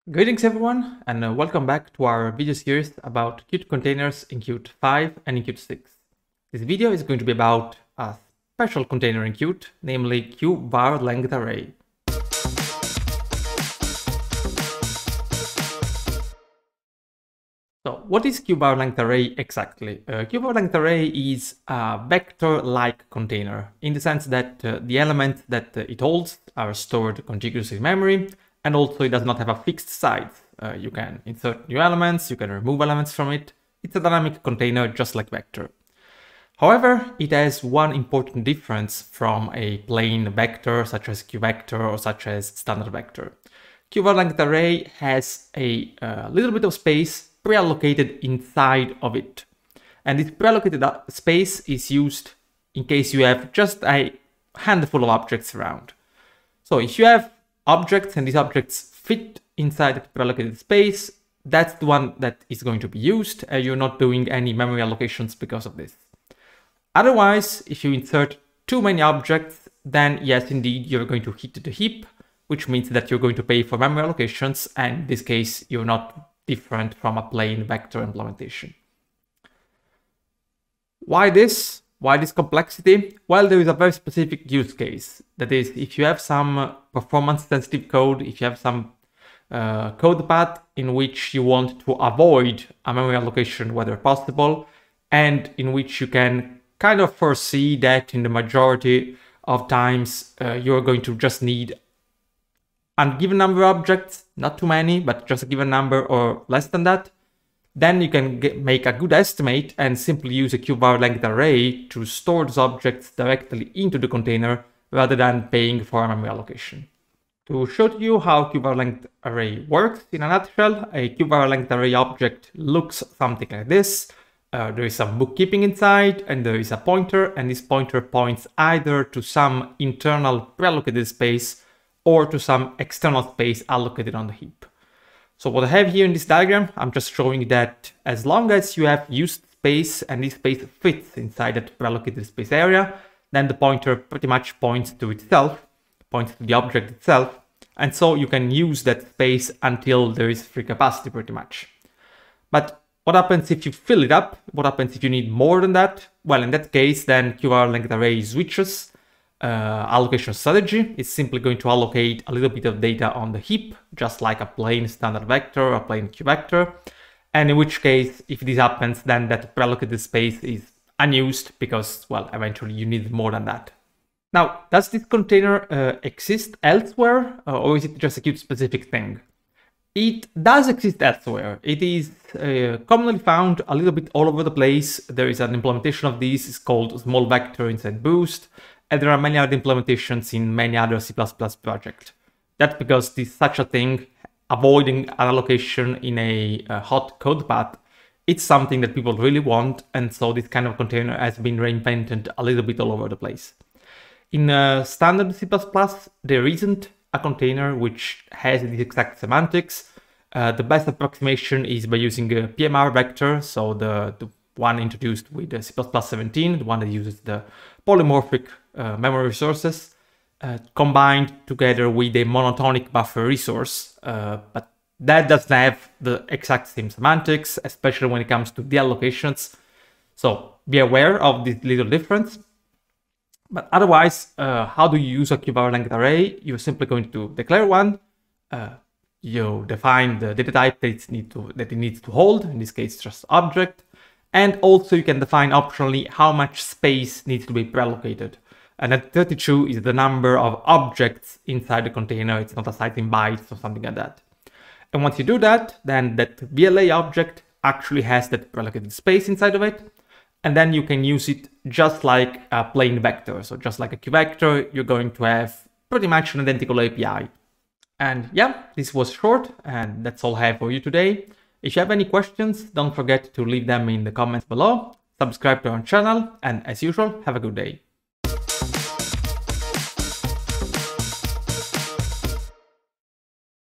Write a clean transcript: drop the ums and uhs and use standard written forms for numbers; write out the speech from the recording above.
Greetings everyone, and welcome back to our video series about Qt containers in Qt 5 and in Qt 6. This video is going to be about a special container in Qt, namely QVarLengthArray. So what is QVarLengthArray exactly? QVarLengthArray is a vector-like container in the sense that the elements that it holds are stored contiguously in memory, and also it does not have a fixed size. You can insert new elements, you can remove elements from it. It's a dynamic container just like vector. However, it has one important difference from a plain vector such as QVector or such as standard vector. QVarLengthArray has a little bit of space pre-allocated inside of it. And this pre-allocated space is used in case you have just a handful of objects around. So if you have objects and these objects fit inside the pre-allocated space, that's the one that is going to be used. You're not doing any memory allocations because of this. Otherwise, if you insert too many objects, then yes, indeed, you're going to hit the heap, which means that you're going to pay for memory allocations, and in this case, you're not different from a plain vector implementation. Why this? Why this complexity? Well, there is a very specific use case. That is, if you have some performance-sensitive code, if you have some code path in which you want to avoid a memory allocation whether possible, and in which you can kind of foresee that in the majority of times you're going to just need a given number of objects, not too many, but just a given number or less than that, then you can make a good estimate and simply use a QVarLengthArray to store those objects directly into the container rather than paying for a memory allocation. To show to you how QVarLengthArray works in a nutshell, a QVarLengthArray object looks something like this. There is some bookkeeping inside and there is a pointer, and this pointer points either to some internal pre-allocated space or to some external space allocated on the heap. So what I have here in this diagram, I'm just showing that as long as you have used space and this space fits inside that pre-allocated space area, then the pointer pretty much points to itself, points to the object itself, and so you can use that space until there is free capacity pretty much. But what happens if you fill it up? What happens if you need more than that? Well, in that case, then QVarLengthArray switches allocation strategy. It's simply going to allocate a little bit of data on the heap, just like a plain standard vector or a plain QVector. And in which case, if this happens, then that pre-allocated space is unused because, well, eventually you need more than that. Now, does this container exist elsewhere, or is it just a Qt specific thing? It does exist elsewhere. It is commonly found a little bit all over the place. There is an implementation of this, it's called small vector inside Boost. And there are many other implementations in many other C++ projects. That's because this such a thing, avoiding an allocation in a hot code path, it's something that people really want, and so this kind of container has been reinvented a little bit all over the place. In standard C++, there isn't a container which has the exact semantics. The best approximation is by using a PMR vector, so the one introduced with the C++17, the one that uses the polymorphic memory resources, combined together with a monotonic buffer resource, but that doesn't have the exact same semantics, especially when it comes to deallocations. So be aware of this little difference. But otherwise, how do you use a QVarLengthArray? You're simply going to declare one. You define the data type that it needs to hold, in this case just object. And also you can define optionally how much space needs to be pre-allocated. And that 32 is the number of objects inside the container. It's not a size in bytes or something like that. And once you do that, then that VLA object actually has that pre-allocated space inside of it. And then you can use it just like a plain vector. So just like a QVector, you're going to have pretty much an identical API. And yeah, this was short, and that's all I have for you today. If you have any questions, don't forget to leave them in the comments below. Subscribe to our channel, and as usual, have a good day.